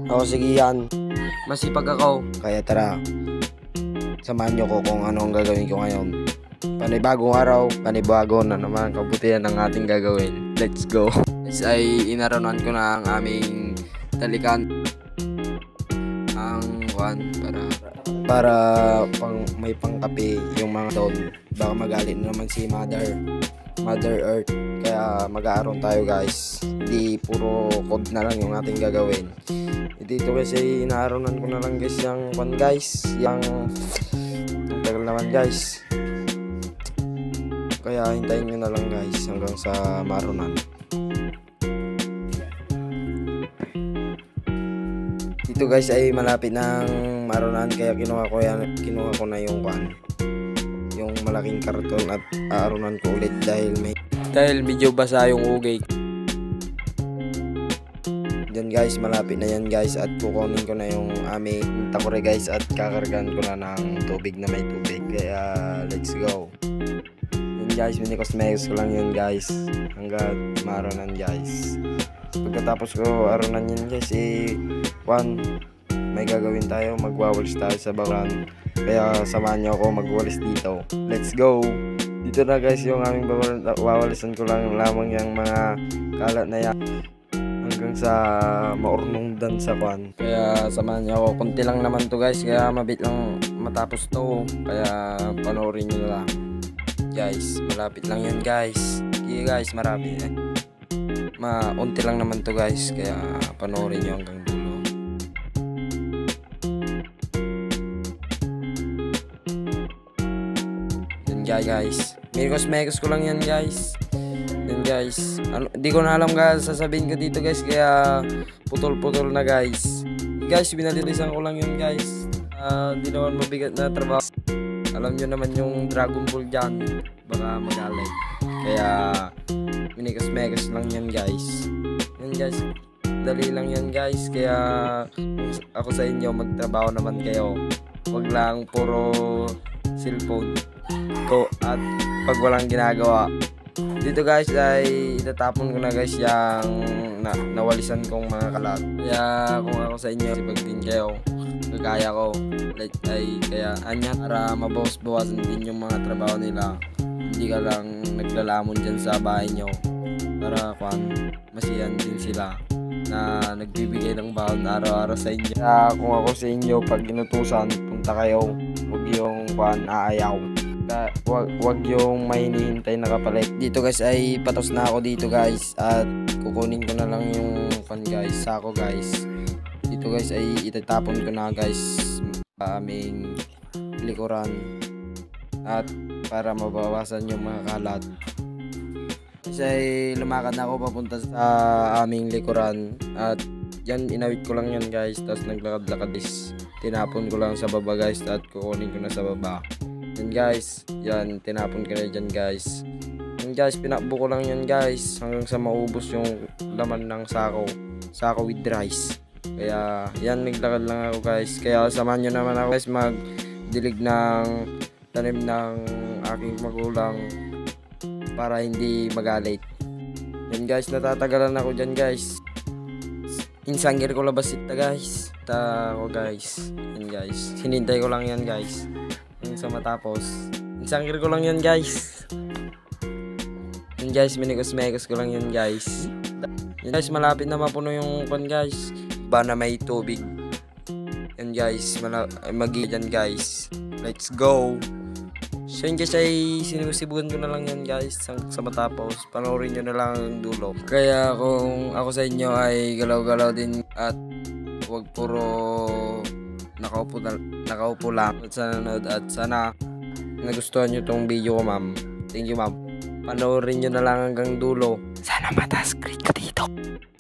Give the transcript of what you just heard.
Ako si Gian. Masipag ako. Kaya tara, samahan nyo ko kung ano ang gagawin ko ngayon. Panibagong araw, panibago na naman kabutihan ng ating gagawin. Let's go. Guys, ay inaranan ko na ang aming talikan. Ang para may pangkape yung mga doon. Baka magalit naman si Mother Earth. Kaya mag-aaron tayo guys. Hindi puro code na lang yung ating gagawin. Dito kasi inaaronan ko na lang guys yung ang tagal naman guys. Kaya hintayin nyo na lang guys hanggang sa marunan. Dito guys ay malapit ng marunan, kaya kinuha ko na yung yung malaking karton at aarunan ko ulit dahil medyo basa yung ugay. Yan guys, malapit na yan guys, at kukunin ko na yung aming takore guys at kakargahan ko na ng tubig na may tubig. Kaya let's go. Yan guys, minikosmetics ko lang yun guys hanggat marunan guys. Pagkatapos ko arunan yan guys, may gagawin tayo, magwawalis tayo sa bakuran. Kaya samahan nyo ako magwalis dito. Let's go. Dito na guys yung aming wawalisan ko lamang yung mga kalat na yan hanggang sa maurnungdan sa kwan. Kaya samahan niyo ako. Kunti lang naman to guys, kaya mabit lang matapos to. Kaya panoorin nyo na lang guys. Malapit lang yun guys. Okay guys, marami unti lang naman to guys, kaya panoorin nyo hanggang dulo. Yan guys, minikos ko lang yan guys. Yan guys, di ko na alam guys sasabihin ko dito guys, kaya putol-putol na guys. Guys, binalilisan ko lang yun guys. Di naman mabigat na trabaho. Alam nyo naman yung Dragon Ball dyan, baka magalit. Kaya minikos lang yan guys. Yan guys, dali lang yan guys. Kaya ako sa inyo, magtrabaho naman kayo. Huwag lang puro cellphone ko at pag walang ginagawa. Dito guys ay itatapon ko na guys yung nawalisan kong mga kalat. Kaya kung ako sa inyo, sipag din kayo, kagaya ko, kaya anya para mabawas-bawasan din yung mga trabaho nila. Hindi ka lang naglalamon dyan sa bahay nyo, para masiyan din sila na nagbibigay ng baon araw-araw sa inyo. Kaya kung ako sa inyo, pag inutusan, punta kayo. Huwag yung aayaw. Wag yung may hinihintay na kapalit. Dito guys ay patos na ako dito guys, at kukunin ko na lang yung sako guys. Dito guys ay itatapon ko na guys sa aming likuran, at para mabawasan yung mga kalat. Kasi lumakad na ako papunta sa aming likuran, at yan inawit ko lang yan guys, tapos naglakad-lakad is tinapon ko lang sa baba guys, at kukunin ko na sa baba. Yan guys, yan tinapon ko na dyan guys. Yan guys, pinakbo ko lang yan guys hanggang sa maubos yung laman ng sako with rice. Kaya yan, naglakad lang ako guys. Kaya samahan nyo naman ako guys magdilig ng tanim ng aking magulang para hindi magalit. Yan guys, natatagalan ako dyan guys. Insangir ko labas ita guys. Ako guys. Yan guys, hinintay ko lang yan guys sa matapos. Insangir ko lang yan guys. Yan guys, minikos ko lang yan guys. Yan guys, malapit na mapuno yung guys. Na may tubig. Yan guys, mag-iyan guys. Let's go. So yun guys ay sinusibugan ko na lang yan guys sa matapos. Panoorin nyo na lang ang dulo. Kaya kung ako sa inyo ay galaw-galaw din, at huwag puro nakaupo lang at sa nanonood, at sana nagustuhan nyo tong video ko ma'am. Thank you ma'am. Panoorin nyo na lang hanggang dulo. Sana mataas grade ka dito.